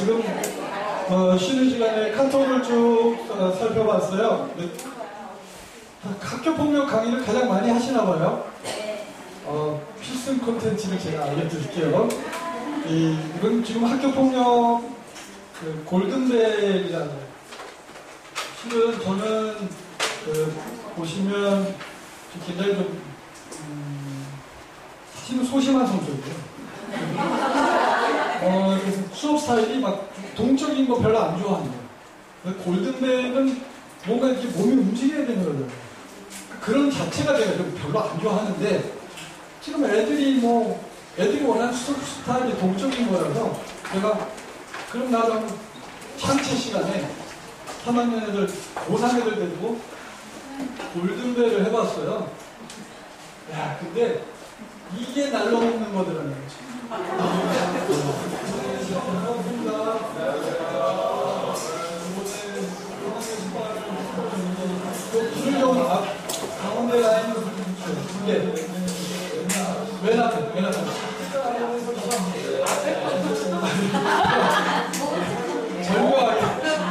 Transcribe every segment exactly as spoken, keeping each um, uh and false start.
지금 어, 쉬는 시간에 카톡을 쭉 어, 살펴봤어요. 학교폭력 강의를 가장 많이 하시나 봐요. 어, 필승 콘텐츠를 제가 알려드릴게요. 이, 이건 지금 학교폭력 그 골든벨이라는, 실은 저는 그 보시면 굉장히 좀 음, 사실은 소심한 성격이에요. 어, 수업 스타일이 막 동적인 거 별로 안 좋아하는 거예요. 골든벨은 뭔가 이렇게 몸이 움직여야 되는 거예요. 그런 자체가 제가 좀 별로 안 좋아하는데, 지금 애들이 뭐 애들이 원하는 수업 스타일이 동적인 거라서 제가 그럼 나도 창체 시간에 삼 학년 애들, 고삼 애들 데리고 골든벨을 해봤어요. 야, 근데 이게 날려먹는 거더라는 거지. 불경 앞 가운데 라인을 두개 왜 나타? 왜 나타? 절묘하게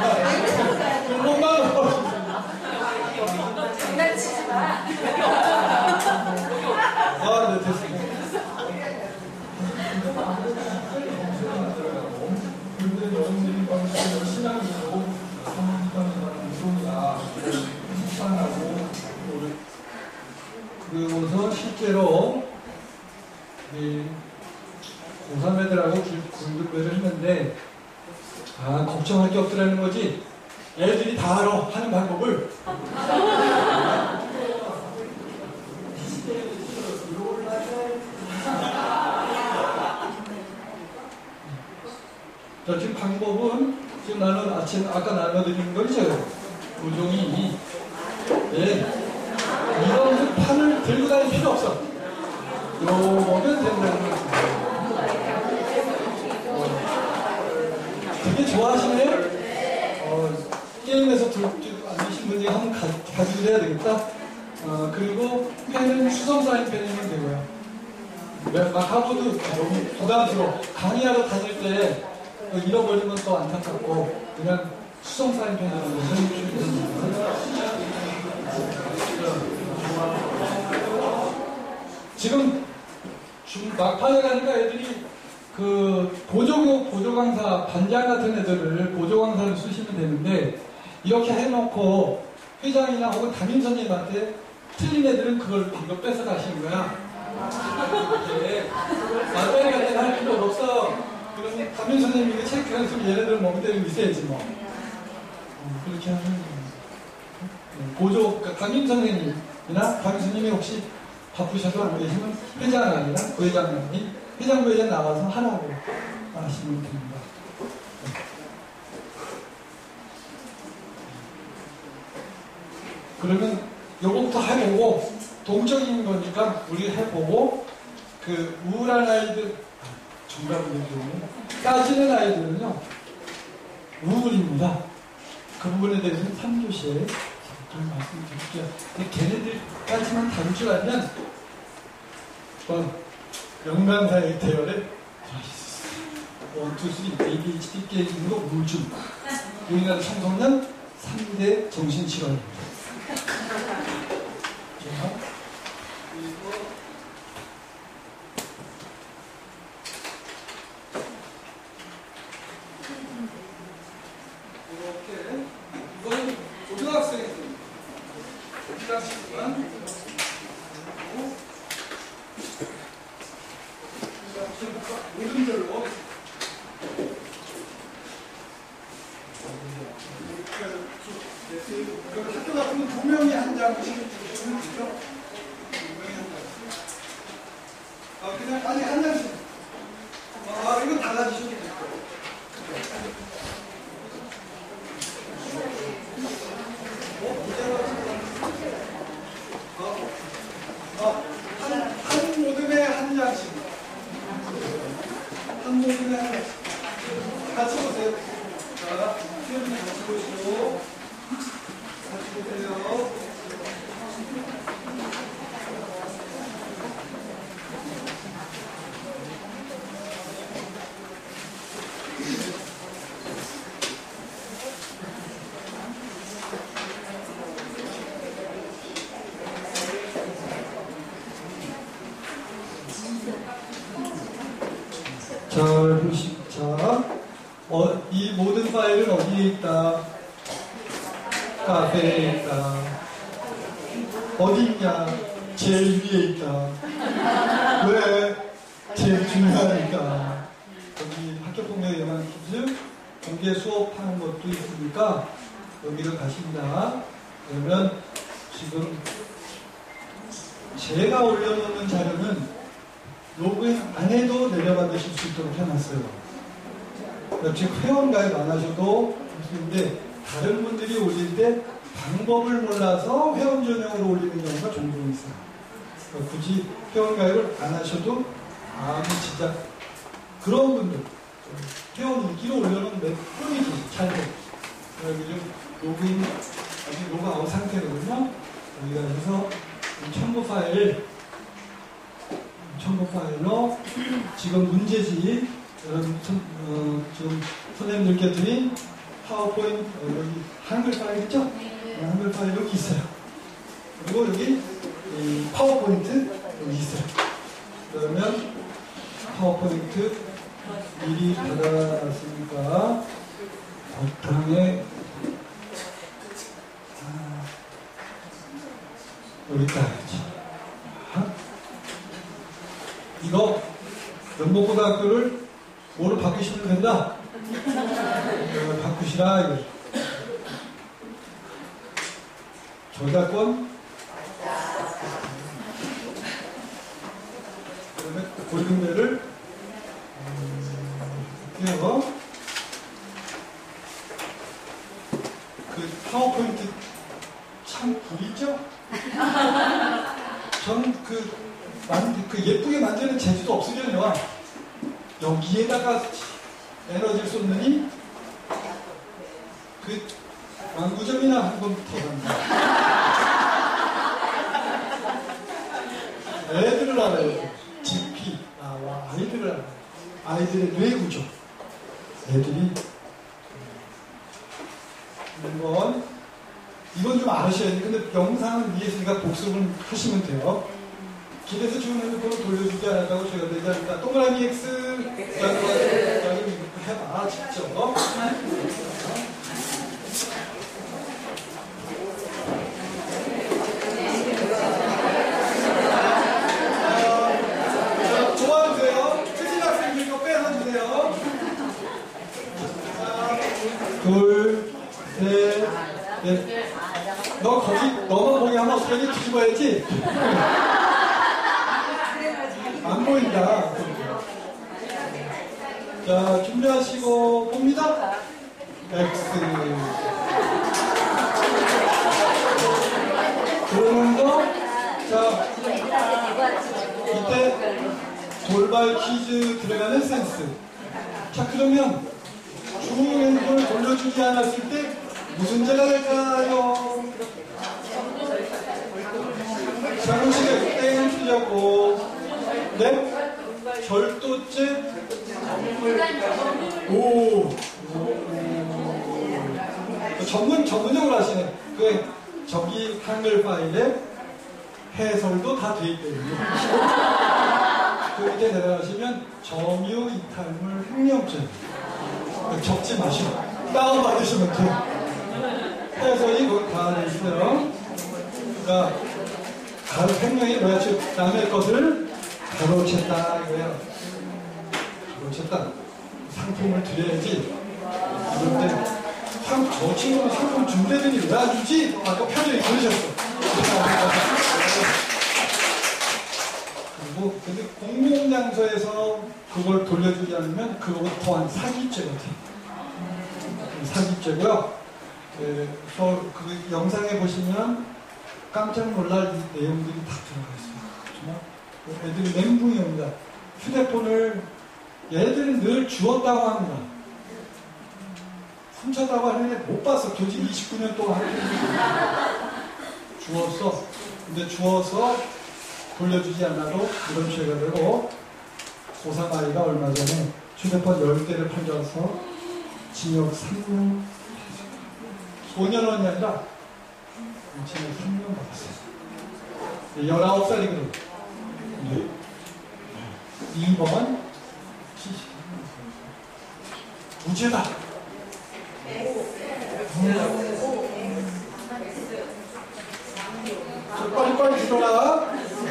그것만 장난치지 마. 아, 네, 됐습니다. 근데 여성들이 방식으로 신앙이고 성리관이라는 이론이야. 하고 그러고서 실제로 이 고삼 애들하고 골든벨을 했는데, 아, 걱정할 게 없더라는 거지. 애들이 다 알아, 하는 방법을. 자, 지금 방법은, 지금 나는 아침, 아까 나눠드린 거 있죠? 우종이, 네. 이런 판을 들고 다닐 필요 없어. 요거면 된다는 거죠. 되게 좋아하시네요? 어, 게임에서 안 되신 분이 한번 가, 가지고 해야 되겠다. 어, 그리고 펜은 수성 사인 펜이면 되고요. 막 하고도 너무 부담스러워. 강의하러 다닐 때 잃어버리면 또 안타깝고, 그냥 수성 사인 펜으로 해주시면 됩니다. 지금 막판에 가니까 애들이 그 보조, 보조 강사, 반장 같은 애들을 보조 강사를 쓰시면 되는데, 이렇게 해놓고 회장이나 혹은 담임 선생님한테 틀린 애들은 그걸 이거 뺏어 가시는 거야. 이렇게 맞다리 같은 할 필요 없어. 그러면 담임 선생님이 이거 체크를 했으면 얘네들은 뭐 그대로 있어야지 뭐. 어, 그렇게 하는 거예요. 보조, 그러니까 담임 선생님이나 담임 선생님이 혹시 바쁘셔서 안 계시면 회장 아니라 부회장이, 회장 부회장 나와서 하라고 하시면 됩니다. 그러면 요것부터 해보고, 동적인 거니까 우리 해보고, 그 우울한 아이들, 정답을 따지는 아이들은요 우울입니다. 그 부분에 대해서는 삼 교시에 좀 말씀드릴게요. 근데 걔네들까지만 다룰 줄 알면 영강사의 대열에 원, 투, 쓰리, 에이디에이치디 게임으로 우울증. 우리나라 청소년 삼 대 정신질환입니다. 그리고 이렇게 이건 고등학생입니다. 고등학생만 모든 별로 학교 같은 두 명이 한 장씩 주시면 되죠? 두 명이 한 장. 아, 그냥 아니 한 장씩. 아, 이건 다 가지셔도 될 거예요. 어, 한, 한 모듬에 한 장씩. 한 모듬에 한 장씩. 같이 보세요. 자, 수영이 같이 보시고. 같이 보세요. 어, 이 모든 파일은 어디에 있다? 카페에 있다. 어디 있냐? 제일 위에 있다. 왜? 제일 중요하니까. 여기 학교폭력 예방 퀴즈 공개 수업하는 것도 있으니까 여기를 가십니다. 그러면 지금 제가 올려놓는 자료는 로그인 안 해도 내려받으실 수 있도록 해놨어요. 즉 회원가입 안 하셔도 되는데 다른 분들이 올릴 때 방법을 몰라서 회원 전용으로 올리는 경우가 종종 있어요. 그러니까 굳이 회원가입을 안 하셔도 아무 진짜 그런 분들 회원 인기로 올려놓은 몇 분이 계시죠. 여기 로그인 아직 로그아웃 상태거든요. 여기가 해서 첨부 파일 첨부 파일로 지금 문제집 여러분 어, 지금 선생님들께 드린 파워포인트 어, 여기 한글 파일 있죠? 네. 한글 파일 여기 있어요. 그리고 여기 이 파워포인트 여기 있어요. 그러면 파워포인트 미리 받아놨으니까 바탕에 아, 여기 있다. 이거 연목고등학교를 뭐로 바꾸시면 된다? 이걸 바꾸시라 이거. 저작권 그다음에 골든벨을 띄워 그 파워포인트 참 구리죠? 전 그 그 예쁘게 만드는 재주도 없으려니와 여기에다가 에너지를 쏟느니 그 만구점이나 한 번 더 간다. 애들을 알아요. 지피 나와 아이들을 알아요. 아이들의 뇌구조. 애들이 이건 이건 좀 아셔야 돼요. 근데 영상은 위에 있으니까 복습을 하시면 돼요. 길에서 주는 핸드폰을 돌려주지 않았다고 제가 되지 않을까. 동그라미 X 여기 해봐 직접. 자, 도와주세요. 틀린 학생들 이거 빼서주세요. 둘, 셋, 넷. 너 거기 너만 보기 한번 세게 뒤집어야지. 안 보인다. 자, 준비하시고 봅니다. X. 그러면서 자, 이때 돌발 퀴즈 들어가는 센스. 자, 그러면 주문 핸드폰을 돌려주지 않았을 때 무슨 죄가 될까요? 자, 음식에 땡 틀렸고 네? 절도죄? 오. 오. 전문, 전문적으로 하시네. 그, 저기 한글 파일에 해설도 다 돼 있거든요. 그 밑에 내려가시면 점유 이탈물 횡령죄. 적지 마시고 다운받으시면 돼요. 해설이 거기 다 돼 있어요. 그러니까, 가로 횡령이 뭐야? 즉, 남의 것을 가로챘다 이거야. 가로챘다. 상품을 드려야지. 그런데 상, 저 친구는 상품 준대더니 왜 안 주지? 아까 표정이 그러셨어. 그리고 근데 공공장소에서 그걸 돌려주지 않으면 그거 또한 사기죄 같아요. 사기죄고요. 그래서 그 영상에 보시면 깜짝 놀랄 이 내용들이 다 들어가 있어요. 정말. 애들이 멘붕이 옵니다. 휴대폰을 얘들은 늘 주웠다고 합니다. 훔쳤다고 하는데 못 봤어. 교직 이십구 년 동안 주웠어. 근데 주워서 돌려주지 않아도 이런 죄가 되고 고삼 아이가 얼마 전에 휴대폰 열 개를 팔려서 징역 삼 년 오 년 원이 아니라 징역 삼 년 받았어요. 열아홉 살이거든. 네. 이 번 무죄다. 저 빨리빨리 주더라.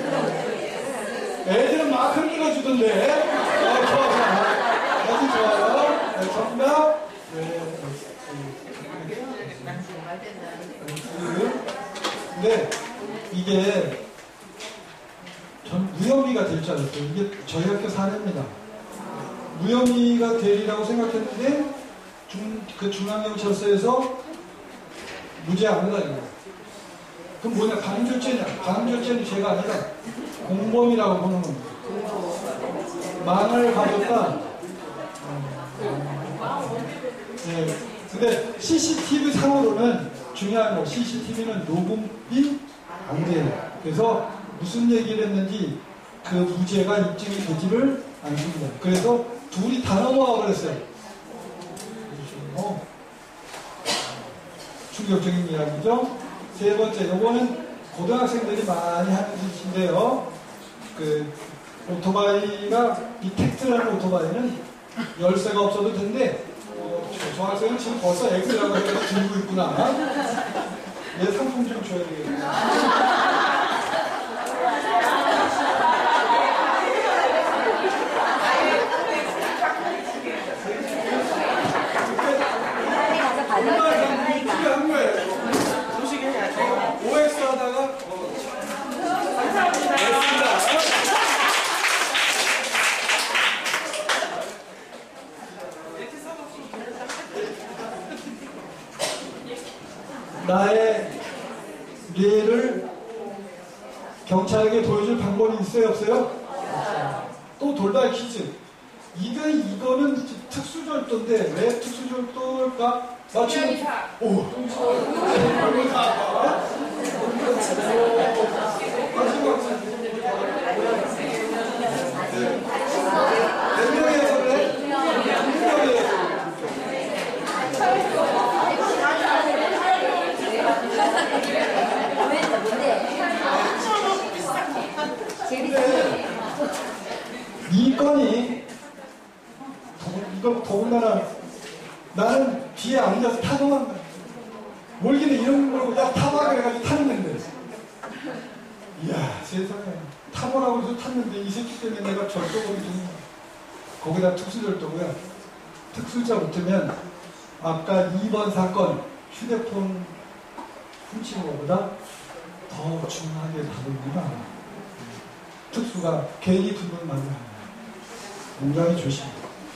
애들은 막 흔들어주던데. 어, 좋아, 좋아. 아주 좋아요. 네, 정답. 네. 근데 이게 전 무혐의가 될 줄 알았어요. 이게 저희 학교 사례입니다. 무혐의가 되리라고 생각했는데 중, 그 중앙경찰서에서 무죄 안 해달라고. 그럼 뭐냐? 간음죄냐? 간음죄는 죄가 아니라 공범이라고 보는 겁니다. 망을 가졌다. 네. 근데 씨씨티비 상으로는 중요한 거, 씨씨티비는 녹음이 안 돼요. 그래서 무슨 얘기를 했는지 그 무죄가 입증이 되지를 않습니다. 그래서 둘이 다 넘어가 버렸어요. 어. 충격적인 이야기죠. 세 번째, 요거는 고등학생들이 많이 하는 짓인데요. 그 오토바이가 이 텍트라는 오토바이는 열쇠가 없어도 된대. 어, 저, 저 학생은 지금 벌써 엑스라고 해서 들고 있구나. 얘 상품 좀 줘야 되겠다. 필요한 거예요. 소식이 오엑스 하다가 어, 감사합니다. 나의 뇌를 경찰에게 보여줄 방법이 있어요, 없어요? 또 돌발 퀴즈. 이거, 이거는 특수절도인데 왜 특수절도일까? 맞춤. 오. 몇 명이어서 그래? 몇 명이어서. 이 건이 이거 더군다나 나는 뒤에 앉아서 타동한 거야. 몰기는 이런 걸 야 타봐 그래가지고 탔는데 이야 세상에 타보라고 해서 탔는데 이 새끼 때문에 내가 절도범이 되는 거야. 거기다 특수절도고요. 특수자 붙으면 아까 이 번 사건 휴대폰 훔치는 것보다 더 중하게 다룹니다. 특수가 괜히 두 번 만나요. 굉장히 조심해요.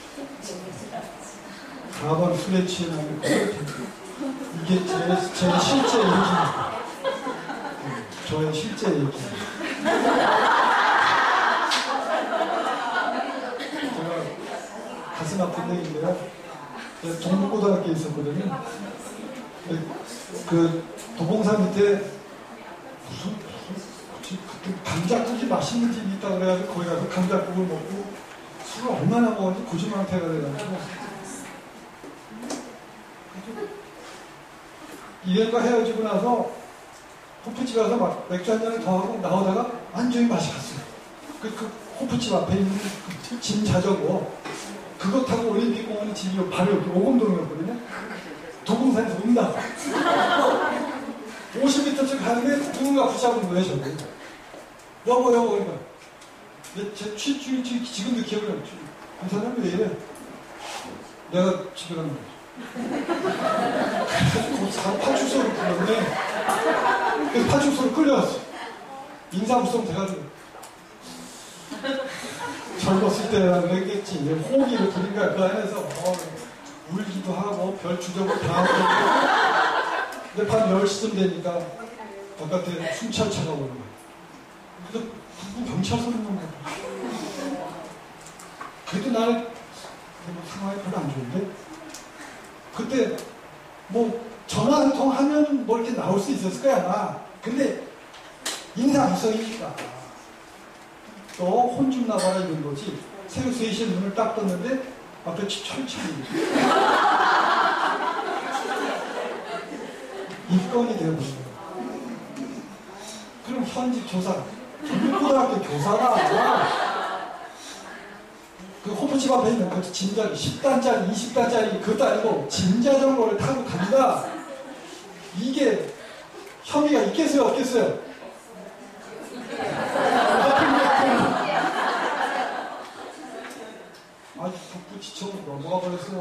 사 번 술에 취해나는 거 이게 제, 제 실제 얘기입니다. 저의 실제 얘기. 제가 가슴 아픈 얘기인데요. 제가 동북고등학교에 있었거든요. 그 도봉산 밑에 무슨, 무슨 그때 감자국이 맛있는 집이 있다고 그래가지고 거기 가서 감자국을 먹고 술을 얼마나 먹었는지 고지망태가 돼가지고 이래과 헤어지고 나서 호프집 가서 막 맥주 한 잔을 더 하고 나오다가 완전히 맛이 갔어요. 그, 그 호프집 앞에 있는 그 짐 자전거 그거 타고 올림픽공원 집이 바로 여기 오금동이었거든요. 도봉산에서 온다고 오십 미터쯤 가는데 누군가 붙잡은 거예요. 저거 여보 여보 이거 제 취, 취, 취, 지금도 기억을 해요. 이 사람이 왜 이래? 내가 집에 가는 거죠. 그래서 파출소를 불렀네. 그래서 파출소를 끌려왔어. 인사무성 돼가지고 젊었을 때라는 거겠지. 호기를 부린 거야. 그 안에서 어, 울기도 하고 별 주적을 다 하고. 근데 밤 열 시쯤 되니까 바깥에 순찰차가 오는 거야. 그래서 누구 경찰서 있는 거야. 그래도 나는 뭐 상황이 별로 안 좋은데 그때 뭐 전화 한 통 하면 뭐 이렇게 나올 수 있었을 거야 아마. 근데 인사무성이니까 또 혼 좀 나봐라 이런 거지. 새벽 세 시에 눈을 딱 떴는데 앞에 철철이 입건이 되어버린 거야. 그럼 현직 조사 전국고등학교 교사가 그 호프 꽃집 앞에 있는 그 짐자리 십 단짜리, 이십 단짜리 그것도 아니고 짐자전거를 타고 간다. 이게 혐의가 있겠어요, 없겠어요? 아주 북부 지쳐서 넘어가 버렸어요.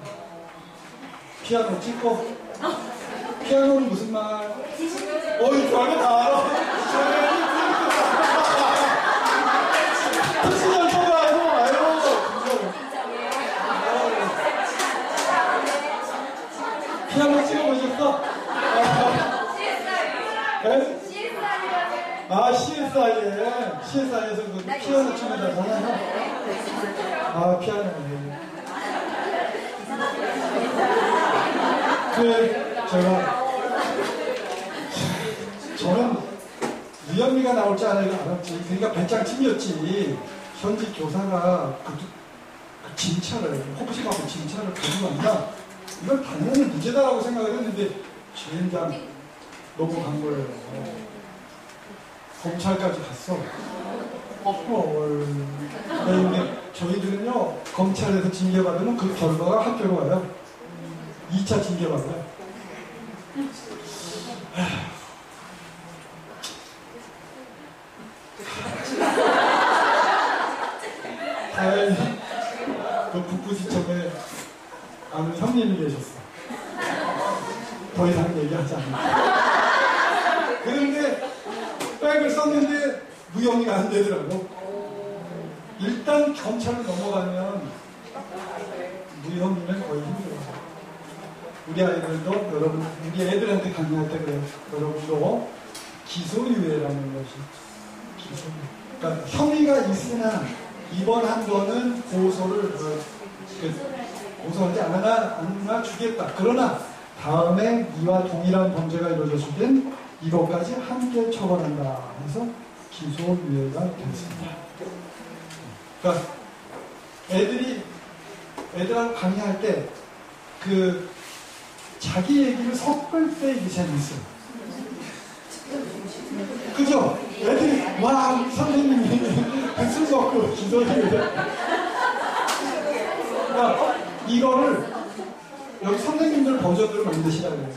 피아노 찍고 피아노는 무슨 말? 어이 별거 다 알아. 시절 통화해서 알고 피아노 찍어보셨어? 네? 아, 씨에스아이에 씨에스아이에서 그 피아노 치는 데잖아요. 아, 피아노. 그 제가 저는 유현미가 나올 줄 알았지. 그러니까 배짱찜이었지. 현직 교사가 그, 그 진찰을 호프집하고 진찰을 가져간다. 이걸 당연히 무죄다라고 생각을 했는데 주인장 넘어간 거예요. 검찰까지 갔어. 헐. 근데 저희들은요 검찰에서 징계받으면 그 결과가 학교로 와요. 이 차 징계받아요. 다행히 그 북부지청에 아는 형님이 계셨어. 더 이상 얘기하지 않는다. 그런데 백을 썼는데 무혐의가 안 되더라고. 일단 검찰로 넘어가면 무혐의는 거의 힘들어요. 우리 아이들도 여러분, 우리 애들한테 강요할 때 그래요. 여러분도 기소유예라는 것이 기소유예. 그러니까 혐의가 있으나 이번 한 번은 고소를 어, 그, 고소하지 않아, 않아 주겠다. 그러나 다음에 이와 동일한 범죄가 이루어졌을 땐 이것까지 함께 처벌한다. 해서 기소유예가 됐습니다. 그러니까 애들이 애들하고 강의할 때 그 자기 얘기를 섞을 때 이게 재밌어요. 그죠? 애들이 와 선생님이 술 먹고 기소유예. 그러니까 이거를 여기 선생님들 버전으로 만드시라고 해요.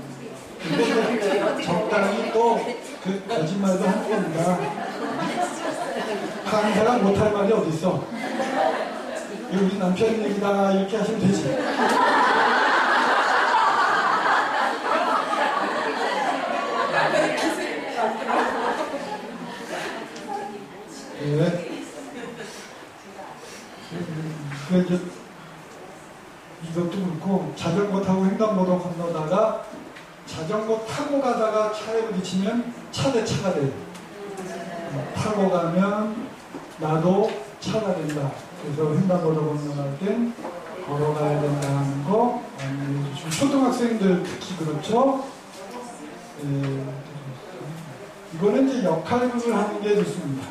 근데 적당히 또 그 거짓말도 할 겁니다. 강사가 못할 말이 어딨어? 이거 우리 남편 얘기다 이렇게 하시면 되지. 네. 그 이제 이것도 그렇고 자전거 타고 횡단보도 건너다가 자전거 타고 가다가 차에 부딪히면 차 대 차가 돼요. 타고 가면 나도 차가 된다. 그래서 횡단보도 건너갈 땐 걸어가야 된다 하는 거. 아니, 초등학생들 특히 그렇죠. 예, 이거는 이제 역할극을 하는 게 좋습니다.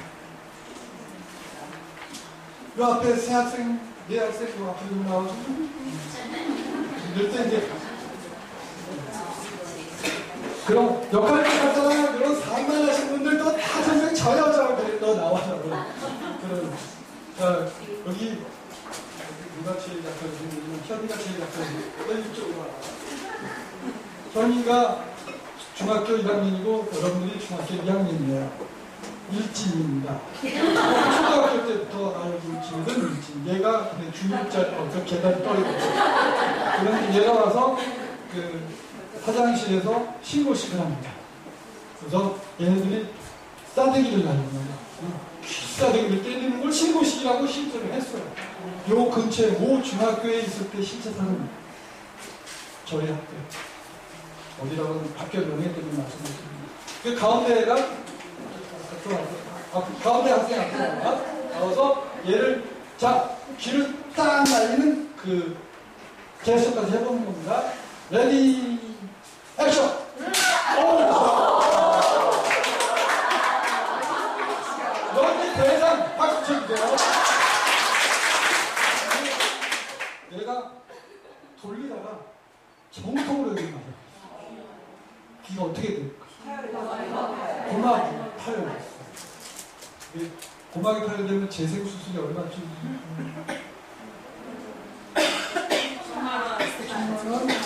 요 앞에 새 학생, 네 학생 요 앞에 좀 나와서 이럴 때 이제 그럼 역할극 같잖아요. 그런 상관하신 분들도 다 선생님 저 여자고 그래 너 나와서 그런 자 여기 누가 제일 약하지? 현이가 제일 약하지? 너 이쪽으로 와. 현이가 중학교 일 학년이고 여러분들이 중학교 이 학년이에요. 일진입니다. 초등학교 때부터 알고 지금 일진. 얘가 근데 중육자 그 계단 떨어져. 그런데 얘가 와서 그 화장실에서 신고식을 합니다. 그래서 얘네들이 싸대기를 날리는 거예요. 귀싸대기를 때리는 걸 신고식이라고 실제로 했어요. 요 근처에 모 중학교에 있을 때 실제 사는 저희 학교. 어디라고 학교 명예 때문에 말씀드립니다. 그 가운데가 아, 가운데 학생 앞으로 나와서 얘를 자 귀를 딱 날리는 그 제스처까지 해보는 겁니다. 레디 액션. 여기 대상 박수 쳐주세요. 얘가 돌리다가 정통으로 여기 맞아요. 귀가 어떻게 될까? 고막이 파열됐어. 고막이 파열되면 재생 수술이 얼마나 좀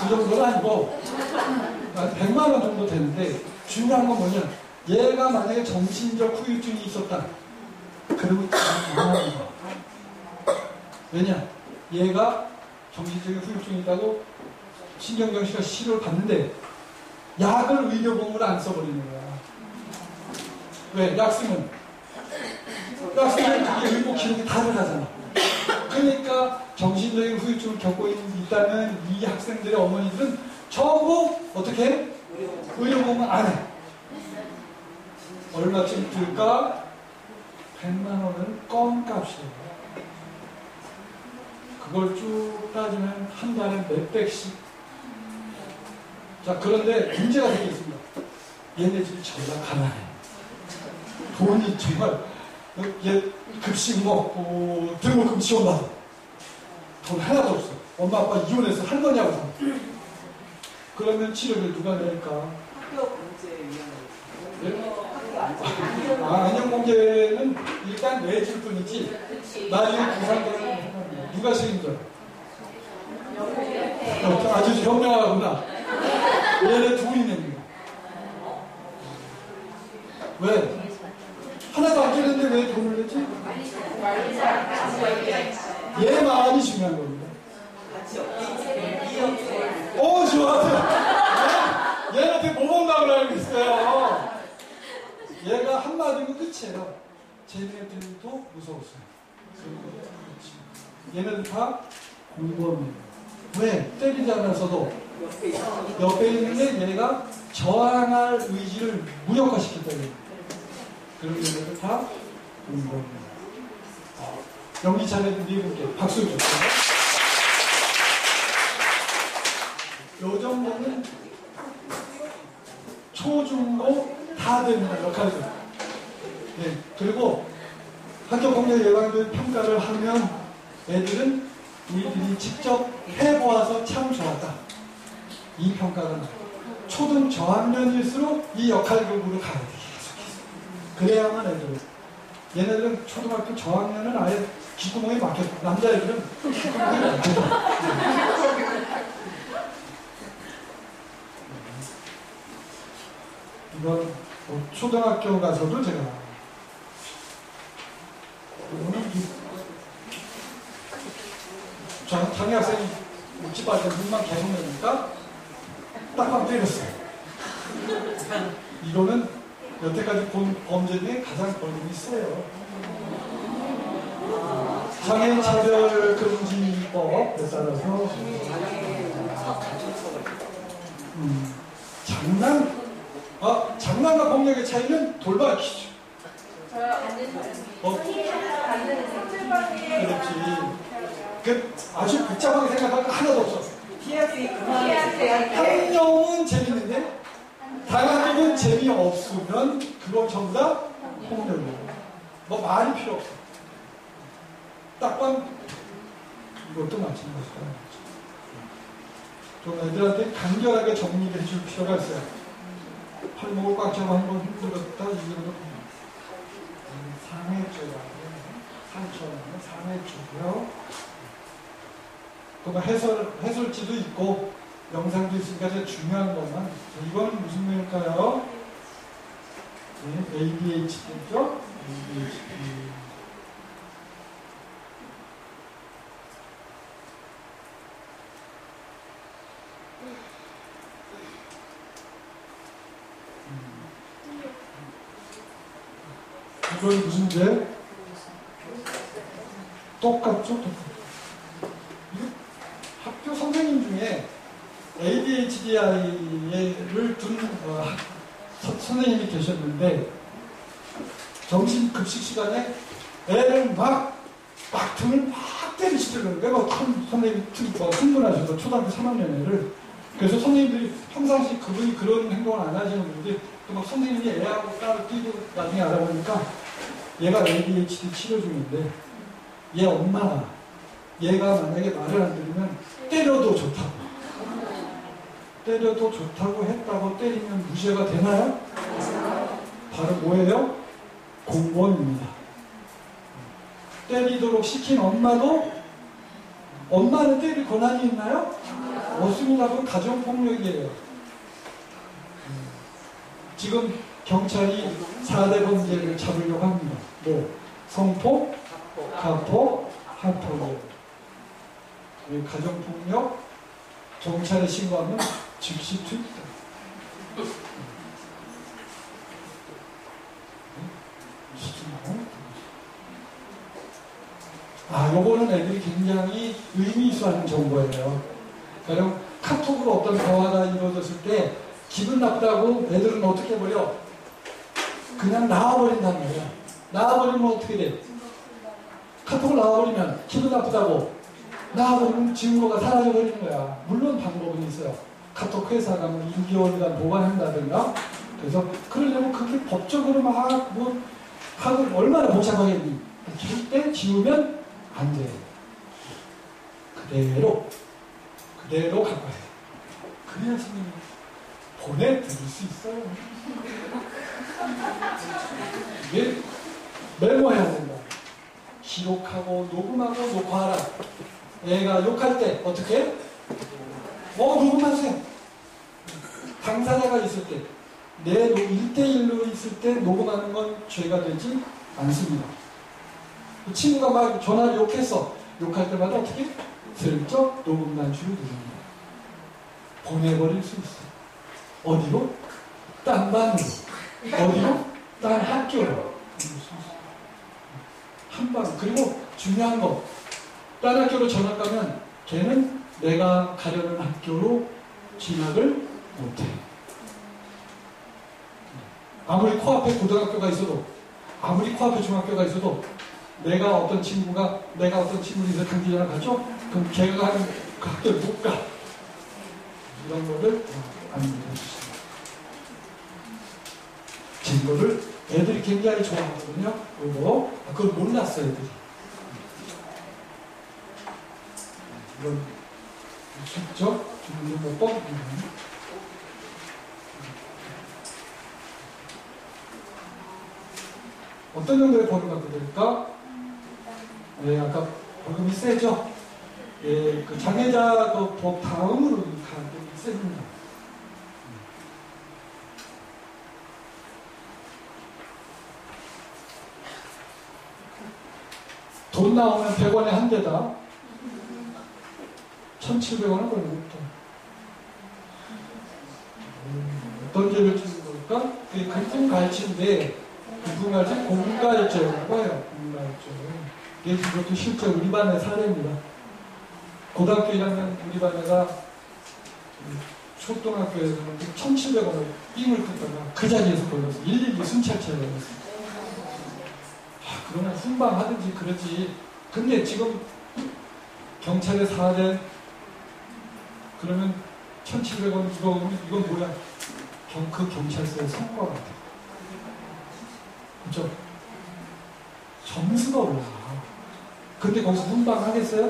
그 정도는 아니고 한 백만 원 정도 되는데 중요한 건 뭐냐, 얘가 만약에 정신적 후유증이 있었다 그리고 망하는 거야. 왜냐, 얘가 정신적인 후유증이 있다고 신경정신과 치료를 받는데 약을 의료보험으로 안 써버리는 거야. 왜? 약 쓰면 약 쓰면 그게 의료 기록이 다 들어가잖아. 그러니까 정신적인 후유증을 겪고 있다면 이 학생들의 어머니들은 전부 어떻게 해? 의료보험을 안 해. 얼마쯤 들까? 백만 원은 껌값이에요. 그걸 쭉 따지면 한 달에 몇백씩. 자, 그런데 문제가 되게 있습니다. 얘네 집이 전라 가난해. 돈이 정말, 얘 급식 먹고 등록금 지원받아. 돈 하나도 없어. 엄마 아빠 이혼해서 할머니하고 살아. 그러면 치료를 누가 낼까? 학교 공제위원회. 네? 아, 안녕공제는 일단 내줄 뿐이지 나중에 보상되는 누가 책임져요? 어, 아주 현명하구나. 얘네 둘이 냅니다. 왜? 하나도 안 되는데 왜 돈을 내지? 얘 마음이 중요한 겁니다. 오, 좋아. 얘한테 모범답을 알고 있어요. 얘가 한마디면 끝이에요. 쟤네들도 무서웠어요. 얘네들 다 공범이에요. 왜? 때리지 않았어도 옆에 있는데 얘가 저항할 의지를 무력화시켰다. 그런 얘네들 다 공범이에요. 연기 잘해준 네 분께 박수 주세요. 요 정도는 초중고 다 됩니다. 역할들. 네. 그리고 학교 폭력 예방교육 평가를 하면 애들은 우리들이 직접 해보아서 참 좋았다. 이 평가는 초등 저학년일수록 이 역할극으로 가야 돼. 계속해서. 그래야만 애들은. 얘네들은 초등학교 저학년은 아예 귓구멍에 막혀. 남자애들은 귓구멍에 막혀. 이건 뭐 초등학교 가서도 제가 이거는 장, 장애 학생이 묵지 빠질 눈만 계속 내니까 딱밤 때렸어요. 이거는 여태까지 본 범죄 중에 가장 벌금이 세요. 장애인 차별 금지법에 따라서 음, 장난 아, 장난과 폭력의 차이는 돌발키죠. 저요, 안 되는 어? 안 되는 상대방의 그렇지. 그 아주 복잡하게 생각할 거 하나도 없어. 피하세요. 학령은 재밌는데 당하기는 재미없으면 그건 전부 다 폭력이에요. 뭐 말이 필요 없어. 딱밤 이것도 마찬가지다. 좀 애들한테 간결하게 정리를 해줄 필요가 있어요. 팔목을 꽉 잡아 한번 흔들었다 이거는 상해죄라고 상처는 상해죄고요. 또 해설, 해설지도 있고 영상도 있으니까 제일 중요한 것만 이건 무슨 내용일까요? 네, 에이디에이치디죠? 에이디에이치디. 이건 무슨 죄? 똑같죠? 똑같죠. 학교 선생님 중에 에이디에이치디를 둔 어, 서, 선생님이 계셨는데 점심 급식 시간에 애를 막, 막 등을 막 때리시더라고요. 뭐 큰 선생님이 뭐 흥분하셔서 초등학교 삼 학년 애를. 그래서 선생님들이 평상시 그분이 그런 행동을 안 하시는 분인데 또 막 선생님이 애하고 따로 뛰고 나중에 알아보니까 얘가 에이디에이치디 치료 중인데 얘 엄마가 얘가 만약에 말을 안 들으면 때려도 좋다고 때려도 좋다고 했다고 때리면 무죄가 되나요? 바로 뭐예요? 공범입니다. 때리도록 시킨 엄마도 엄마는 때릴 권한이 있나요? 없습니다. 그건 가정폭력이에요. 지금 경찰이 사 대 범죄를 잡으려고 합니다. 뭐 성폭, 가폭, 한폭이에요. 가정폭력, 경찰에 신고하면 즉시 투입다. 아, 요거는 애들이 굉장히 의미 있어하는 정보예요. 그러니까 카톡으로 어떤 대화가 이루어졌을 때 기분 나쁘다고 애들은 어떻게 해버려? 그냥 나와버린단 말이야. 나와버리면 어떻게 돼? 카톡을 나와버리면 기분 나쁘다고 나와버리면 증거가 사라져버리는 거야. 물론 방법은 있어요. 카톡 회사 가면 이 개월간 보관한다든가. 그래서 그러려면 그게 법적으로 막 뭐 하고 얼마나 복잡하겠니? 지울 때 지우면 안 돼. 그대로 그대로 갖고 와야 돼. 그래야 선생님 보내드릴 수 있어요. 이게 메모해야 된다. 기록하고 녹음하고 녹화하라. 애가 욕할 때 어떻게? 어, 녹음하세요. 당사자가 있을 때, 내 일 대일로 있을 때 녹음하는 건 죄가 되지 않습니다. 그 친구가 막 전화를 욕했어. 욕할 때마다 어떻게? 슬쩍 녹음 단추를 누릅니다. 보내버릴 수 있어. 어디로? 딴 반으로. 어디로? 딴 학교로. 한 방. 그리고 중요한 거. 딴 학교로 전학 가면 걔는 내가 가려는 학교로 진학을 못해. 아무리 코앞에 고등학교가 있어도, 아무리 코앞에 중학교가 있어도, 내가 어떤 친구가, 내가 어떤 친구를 이제 강제전학 갔죠? 그럼 걔가 하는 그 학교에 못 가. 이런 거를 안 믿어주십니다. 증거를 애들이 굉장히 좋아하거든요. 이거, 그걸 몰랐어요, 애들이. 이건 쉽죠? 중립법법. 어떤 정도의 벌을 갖게 될까? 예, 아까 벌금이 세죠? 예, 그 장애자 그 법 다음으로 가격이 셉니다. 돈 나오면 백 원에 한 대다. 천칠백 원은 벌금부터. 어떤 죄를 지는 걸까? 그게 금품갈취인데, 금품갈취 공가일죄라고 해요. 공가일죄. 이게 그것도 실제 우리 반의 사례입니다. 고등학교 일 학년 우리 반 애가 초등학교에서는 천칠백 원을 삥을 뜯다가 그 자리에서 걸렸어. 일일이 순찰차에 걸렸어. 아, 그러면 훈방하든지 그러지. 근데 지금 경찰에 사 대 그러면 천칠백 원 이거 이건 뭐야? 경, 그 경찰서의 성과 같아. 그죠? 점수가 올라. 근데 거기서 훈방하겠어요?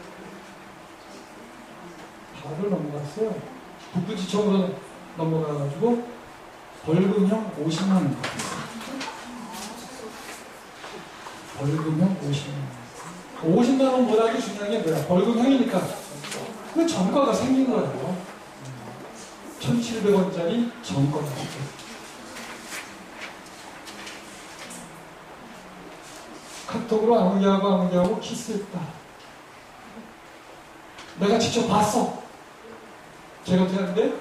바로 넘어갔어요. 북부지청으로 넘어가가지고 벌금형 오십만 원. 벌금형 오십만 원. 오십만 원보다 중요한 게 뭐야? 벌금형이니까. 그 전과가 생긴 거예요. 천칠백 원짜리 전과가 생겼어요. 카톡으로 아무개하고 아무개하고 키스했다. 내가 직접 봤어. 제가 어떻게 하는데?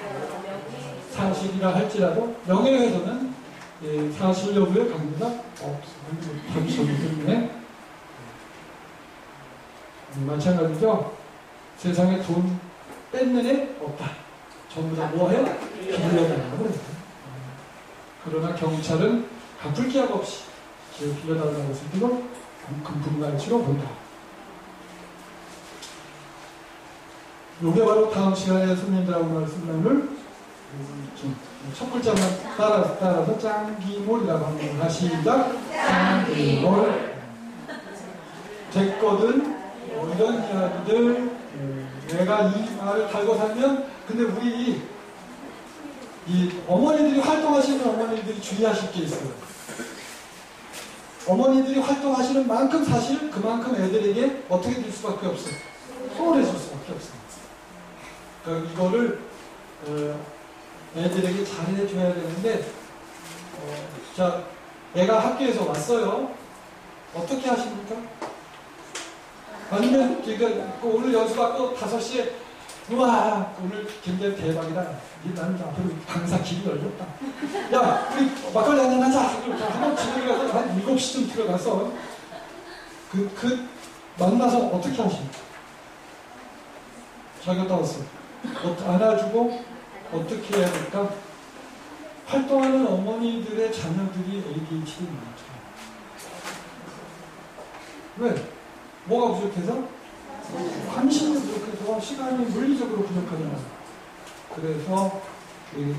사실이라 할지라도 명예훼손은 예, 사실 여부에 관계가 없습니다. 법소기 때문에 마찬가지죠. 세상에 돈 뺏는 애 없다. 전부 다 뭐해? 빌려달라고 그래요. 그러나 경찰은 갚을 기약 없이 빌려달라고 했을 때도 금품갈취로 본다. 요게 바로 다음 시간에 손님들하고 말씀을 첫 글자만 따라서, 따라서 짱기몰이라고 합니다. 시작. 짱기몰. 됐거든. 뭐 이런 이야기들. 내가 이 말을 달고 살면, 근데 우리 이 어머니들이 활동하시는 어머니들이 주의하실 게 있어요. 어머니들이 활동하시는 만큼 사실 그만큼 애들에게 어떻게 될 수밖에 없어요. 소홀해질 수밖에 없어요. 그러니까 이거를 어, 애들에게 잘해줘야 되는데 어, 자, 애가 학교에서 왔어요. 어떻게 하십니까? 아니면 그러니까 오늘 연수받고 다섯 시에 우와 오늘 굉장히 대박이다. 나는 앞으로 강사 길이 열렸다. 야 우리 막걸리 한잔 하자. 한번 집에 가서 한 일곱 시쯤 들어가서 그, 그 만나서 어떻게 하십니까? 자기가 따왔어. 안아주고 어떻게 해야 될까? 활동하는 어머니들의 자녀들이 에이디에이치디 많죠. 왜? 뭐가 부족해서? 관심이 부족해서 시간이 물리적으로 부족하잖아. 그래서 이,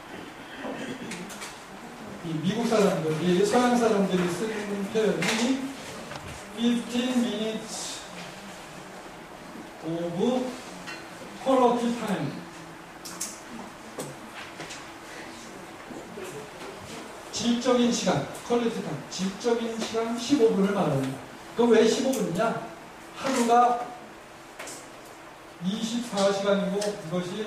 이 미국 사람들이 서양 사람들이 쓰는 표현이 fifteen minutes of quality time. 질적인 시간, 퀄리티 타임, 질적인 시간 십오 분을 말합니다. 그럼 왜 십오 분이냐? 하루가 이십사 시간이고 이것이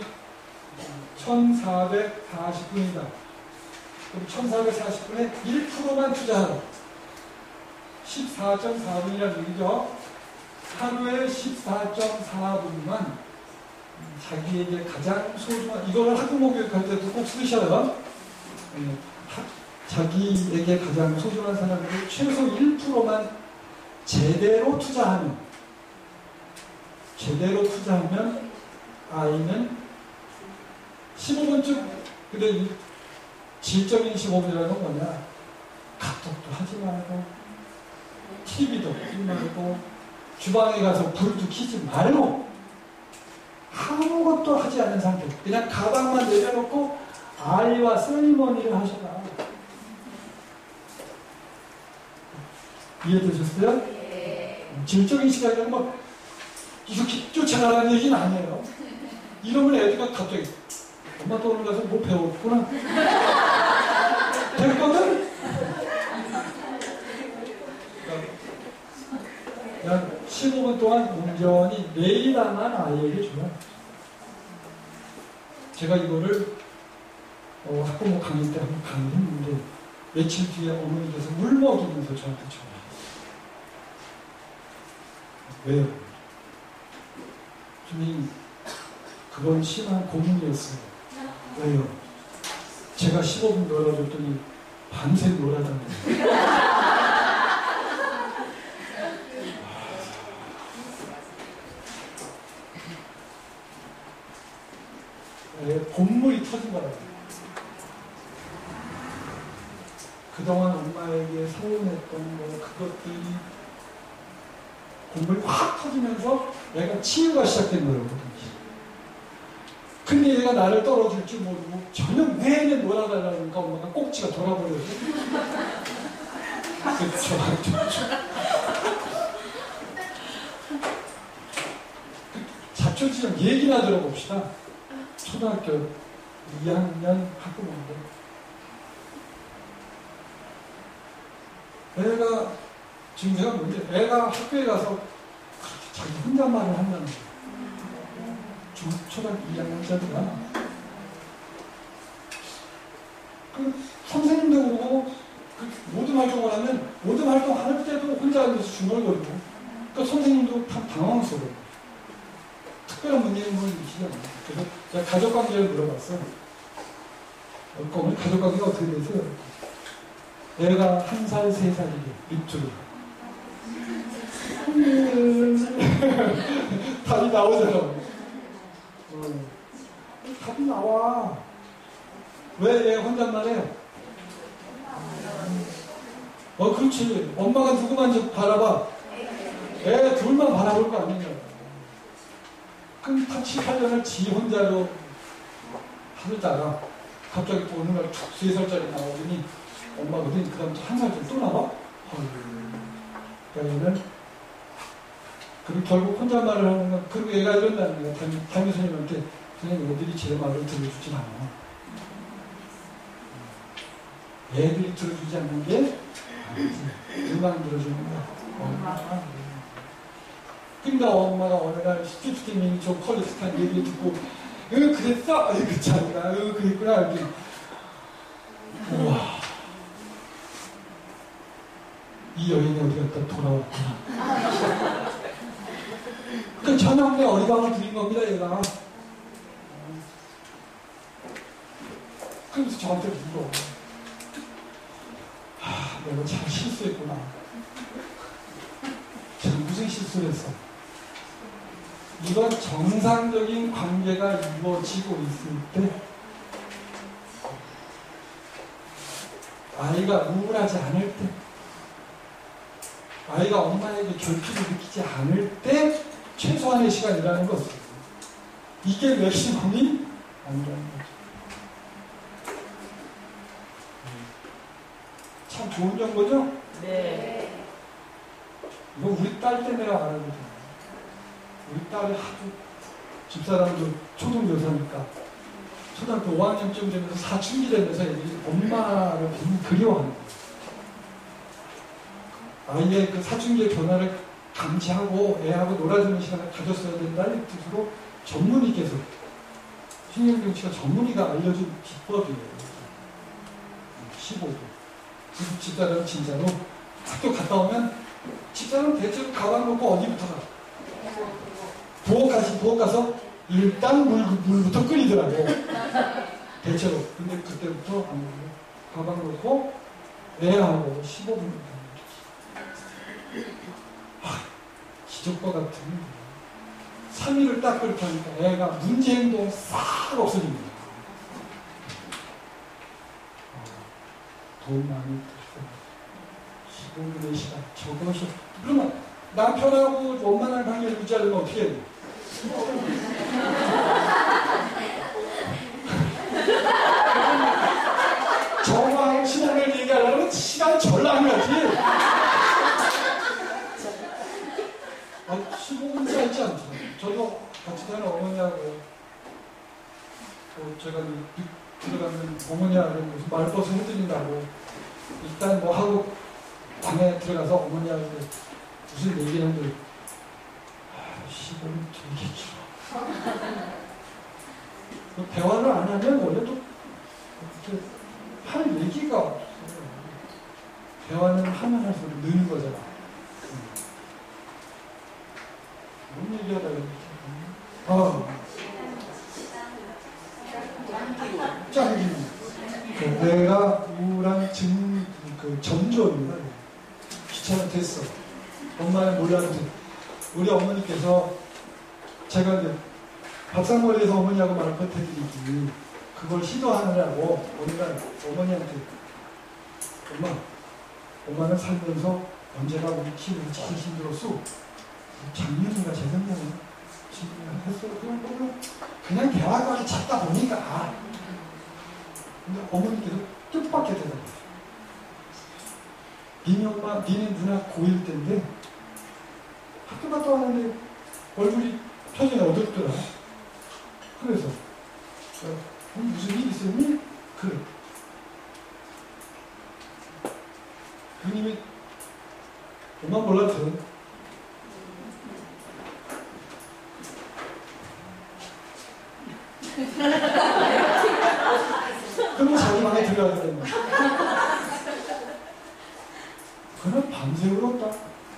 천사백사십 분이다. 그럼 천사백사십 분에 일 퍼센트만 투자하라. 십사 점 사 분이라는 얘기죠. 하루에 십사 점 사 분만 자기에게 가장 소중한, 이거를 학부모 교육할 때도 꼭 쓰셔요. 네, 자기에게 가장 소중한 사람에게 최소 일 퍼센트만 제대로 투자하면, 제대로 투자하면 아이는 십오 분쯤, 근데 질적인 십오 분이라는 건 뭐냐? 카톡도 하지 말고, 티비도 보지 말고, 주방에 가서 불도 켜지 말고, 아무것도 하지 않은 상태. 그냥 가방만 내려놓고 아이와 세리머니를 하셔라. 이해되셨어요? 네. 질적인 시간이라는 건 이렇게 쫓아가라는 얘기는 아니에요. 이러면 애들가 갑자기 엄마 또 오늘 가서 뭐 배웠구나. 됐거든? 그냥 십오 분 동안 온전히 매일만 아이에게 줘요. 제가 이거를 어, 학부모 강의 때 한번 강의했는데 며칠 뒤에 어머니께서 물 먹이면서 저한테 전화했어요. 왜요? 주님, 그건 심한 고민이었어요. 왜요? 제가 십오 분 놀아줬더니 밤새 놀아달래요. 본물이 터진 거라고. 그동안 엄마에게 서운했던 뭐 그것들이 본물이 확 터지면서 내가 치유가 시작된 거예요. 근데 얘가 나를 떨어질 줄 모르고 전혀 내내 놀아달라니까 엄마가 꼭지가 돌아버려서 그렇죠. 자초지종 얘기나 들어봅시다. 초등학교 이 학년 학부모인데 애가 지금 제가 뭔지 애가 학교에 가서 그렇게 자기 혼잣말을 한다는 거예요. 중, 초등학교 이 학년짜리가 그 선생님도 그러고 그 모든 활동을 하면 모든 활동 할 때도 혼자 앉아서 중얼거리고 그러니까 선생님도 다 당황스러워요. 특별한 문제는 있지 않아요. 그래서 제가 가족관계를 물어봤어요. 오늘 가족관계가 어떻게 되세요? 애가 한 살, 세 살이래. 밑으로. 답이 나오잖아. 어. 답이 나와. 왜 얘 혼잣말 해? 어, 그렇지. 엄마가 누구만 바라봐? 애 둘만 바라볼 거 아니냐. 그럼 한 칠, 팔 년을 지 혼자로 하다가 갑자기 또 어느 날 툭 세 살짜리 나오더니 엄마거든. 그 다음 또 한 살짜리 또 나와? 그러니까 그리고 결국 혼잣말을 하는 건, 그리고 얘가 이런다는 거야. 담임, 담임 선생님한테, 선생님 애들이 제 말을 들어주진 않아. 애들이 들어주지 않는 게 아니지. 누가 안 들어주는 거야? 엄마가. 근데 엄마가 어느 날 스티프님이 저 퀄리스탄 얘기 듣고 응 그랬어? 아이고 참나 응 그랬구나 이렇게 우와 이 여인이 어디 갔다 돌아왔구나. 그 저녁 내 어리광을 부린 겁니다 얘가. 그러면서 저한테 물어. 하, 내가 참 실수했구나. 제가 무슨 실수를 했어? 이건 정상적인 관계가 이루어지고 있을 때 아이가 우울하지 않을 때 아이가 엄마에게 결핍을 느끼지 않을 때 최소한의 시간이라는 것을 이게 맥시멈이 아니라는 거죠. 참 좋은 정보죠? 네. 이거 우리 딸 때 내가 알아거든요. 우리 딸이 하도 집사람도 초등교사니까 초등학교 오 학년쯤 되면서 사춘기 되면서 애들이 엄마를 너무 그리워하는 거예요. 아이의 그 사춘기의 변화를 감지하고 애하고 놀아주는 시간을 가졌어야 된다는 뜻으로 전문의께서 신경정치가 전문의가 알려준 비법이에요. 십오 도. 집사람 진짜로 학교 갔다 오면 집사람 대충 가방 놓고 어디부터 가? 부엌 가서 부엌 가서 일단 물, 물부터 끓이더라고. 대체로. 근데 그때부터 안 그러고 가방 놓고 애하고 십오 분 아, 기적과 같은 삼 일을 딱 그렇게 하니까 애가 문제 행동 싹 없어집니다. 어, 돈 많이 들고 십오 분의 시간 저것이 그러면 남편하고 원만한 관계를 유지하려면 어떻게 해야 돼? 정황 신앙을 얘기하려면 시간 전락해야지. 아, 십오 분 짧지 않죠. 저도 같이 다니는 어머니하고 또 제가 들어가면 어머니하고 무슨 말벗을 해드린다고 일단 뭐 하고 방에 들어가서 어머니하고 무슨 얘기를 하는데 아, 십오 분 되게 길어. 대화를 안 하면 원래 또 이렇게 할 얘기가 없어요. 대화는 하면 할수록 느는 거잖아. 뭔 얘기하다 이렇게. 어. 짱기. 내가 우울한 증, 그 전조입니다. 귀찮아 됐어. 엄마는 몰라도 돼. 우리 어머니께서 제가 이제 밥상머리에서 어머니하고 말벗 해드리기 그걸 시도하느라고 어느 날 어머니한테 엄마, 엄마는 살면서 언제나 우리 키우는 제일 힘들었어. 작년인가 재작년에 했어. 그냥, 그냥, 그냥 대화가 찾다 보니까. 근데 어머니께서 뜻밖의 대답을 했어요. 니네 엄마, 니네 누나 고일 때인데 학교 갔다 왔는데 얼굴이 표정이 어둡더라. 그래서 어, 무슨 일 있었니? 그래. 그님이 엄마 몰라도 돼. 그러면 자기 방에 들어가야 되는 거야. 그는 밤새 울었다.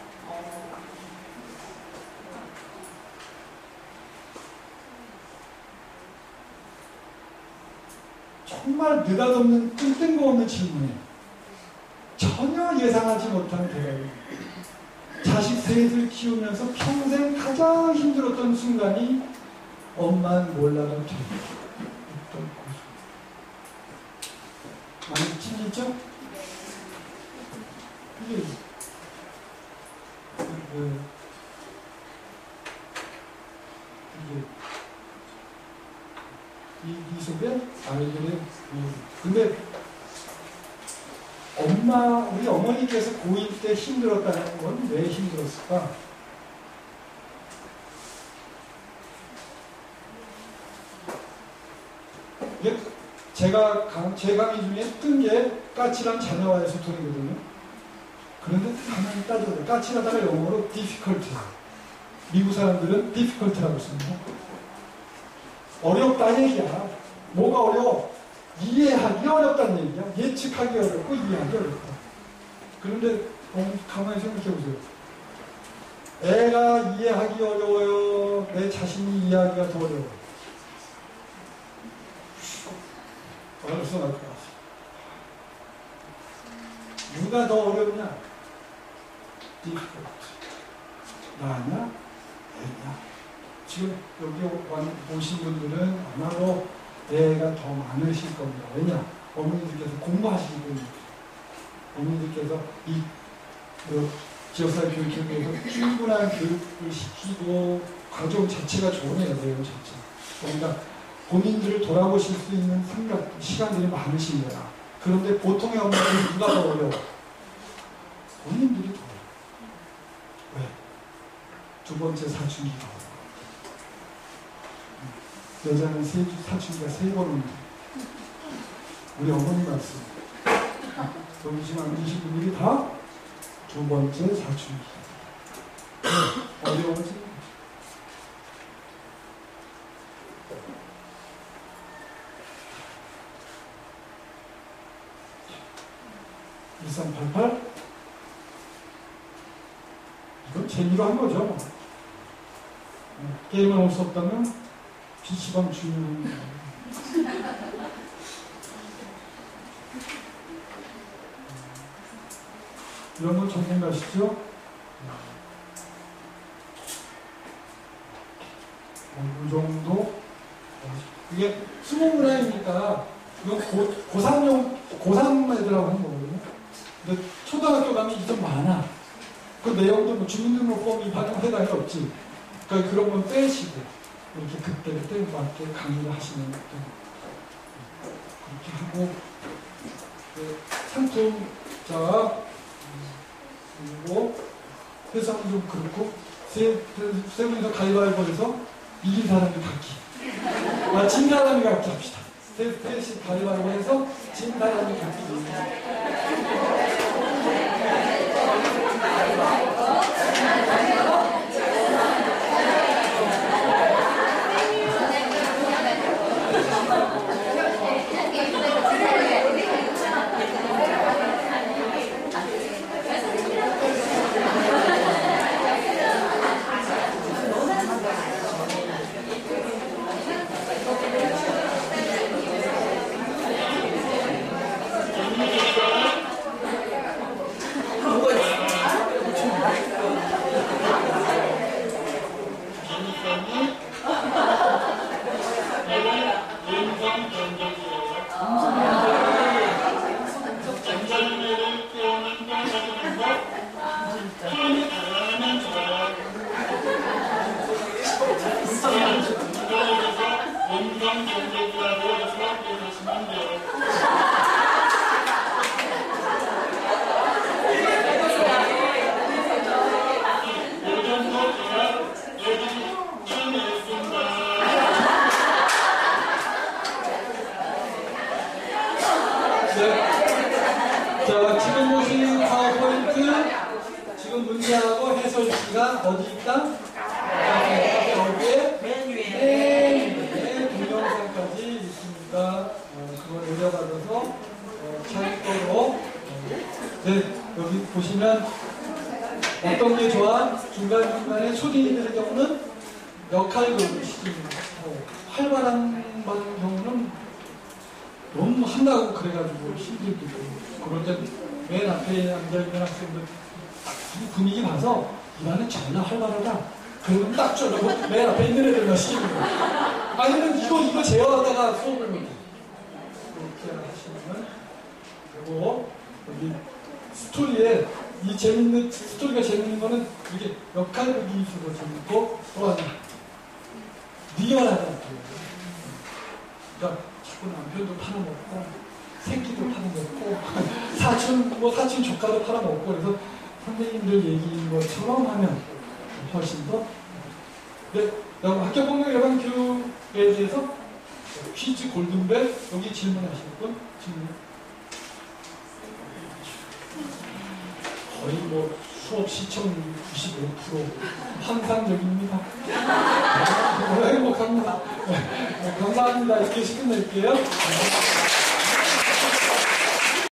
정말 느닷없는 뜬뜬거 없는 질문에 전혀 예상하지 못한 대답이 자식 셋을 키우면서 평생 가장 힘들었던 순간이 엄만 몰라도 돼. 많이 찔리죠? 이게 그, 이게 이, 이 속에 아이들의 그, 근데 엄마 우리 어머니께서 고일 때 힘들었다는 건 왜 힘들었을까? 이게 제가 강, 제 강의 중에 뜬 게 까칠한 자녀와의 소통이거든요. 그런데 가만히 따져보면 까칠하다가 영어로 difficult 미국 사람들은 difficult라고 씁니다. 어렵다 얘기야. 뭐가 어려워? 이해하기 어렵다는 얘기야. 예측하기 어렵고 이해하기 어렵다. 그런데 어, 가만히 생각해 보세요. 애가 이해하기 어려워요? 내 자신이 이해하기가 더 어려워요? 어려서 나올 것 같아요. 누가 더 어렵냐? difficult. 나냐? 애냐? 지금 여기 오신 분들은 아마도 애가 더 많으실 겁니다. 왜냐? 어머니들께서 공부하시기 때문에. 어머니들께서 이 그, 지역사회 교육을 위해서 충분한 교육을 시키고 과정 자체가 좋으네요. 내용 자체. 그러니까 본인들을 돌아보실 수 있는 생각, 시간들이 많으신 거야. 그런데 보통의 엄마들은 누가 더 어려워? 본인들이 더 어려워. 왜? 두 번째 사춘기가 어려워. 여자는 세, 사춘기가 세 번 옵니다. 우리 어머니 말씀. 여기 지금 앉으신 분들이 다 두 번째 사춘기. 어려워지? 일삼팔팔? 이건 재미로 한 거죠. 게임을 할 수 없다면 피시방 주인은 이런 건 전문가시죠? 이 정도? 이게 수능 문화이니까 이건 고, 고삼용, 고삼 애들하고 한 거거든요. 근데 초등학교 가면 이게 좀 많아. 그 내용도 뭐 주민등록법 위반에 해당이 없지. 그러니까 그런 건 빼시고 이렇게 그때그때 맞게 강의를 하시는 것도 그렇게 하고 상품 자 그리고 회사는 좀 그렇고 세, 세 분이서 가위바위보해서 이긴 사람이 갖기 아, 진 사람이 갖기 합시다. 세, 셋이 가위바위보해서 진 사람이 갖기. 자, 지금 보시는 파워포인트, 지금 문제하고 해설지가 어디 있다? 여기에 맨 위에 네, 동영상까지 있습니다. 어, 그거 내려받아서 어, 창고로 어, 네, 여기 보시면 어떤 게 좋아? 중간중간에 초딩들의 경우는 역할극을 시킵니다. 어, 활발한 경우는 너무 한다고 그래가지고 힘들고 그럴 때 맨 앞에 앉아있는 학생들 분위기 봐서 이번엔 정말 활발하다 그러면 딱 쪼르고 맨 앞에 있는 애들만 시키는 거예요. 아니면 이거 이거 제어하다가 수업을 못해. 그렇게 하시면 그리고 여기 스토리에 이 재밌는 스토리가 재밌는 거는 이게 역할극이 있어서 재밌고 또 하나 리얼하다. 그러니까 자꾸 남편도 팔아먹고 새끼도 팔아먹고 사촌 뭐 사촌 조카도 팔아먹고 그래서 선생님들 얘기인 것처럼 하면 훨씬 더. 네, 학교 폭력 예방 교육에 대해서 퀴즈 골든벨 여기 질문하실 분 질문. 거의 뭐 수업 시청률 구십오 퍼센트 환상적입니다. 네, 행복합니다. 네, 감사합니다. 이렇게 시간 낼게요. 네.